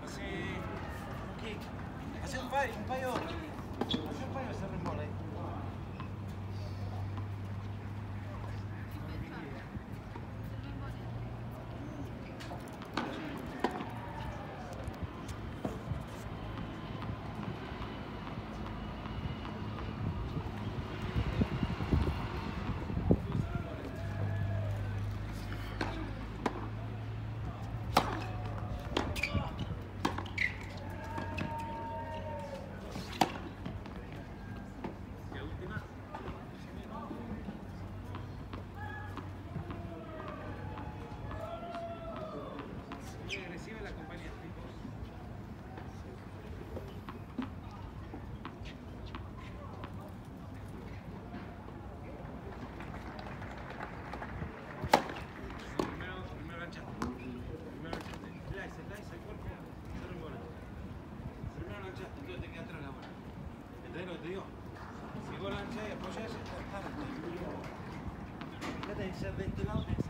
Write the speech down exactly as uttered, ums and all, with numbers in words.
Sì. Chi? Ma se un paio, un paio. Ma se un paio si rimbola. Recibe la compañía. Primero, primero lanchate. Primero lanchate. Slice, slice el cuerpo. Solo en bola. Primero lanchaste, entonces te queda atrás la bola. ¿Entendés lo que te digo? Si vos lanchás y apoyás, está. Fíjate, ser de este lado.